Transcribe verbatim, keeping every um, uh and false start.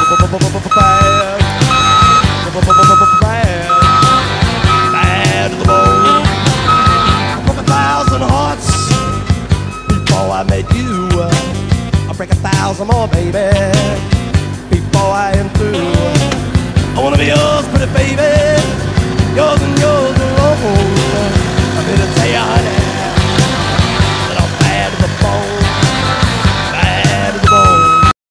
bad to the bone. Broke a thousand hearts before I met you. I break a thousand more, baby.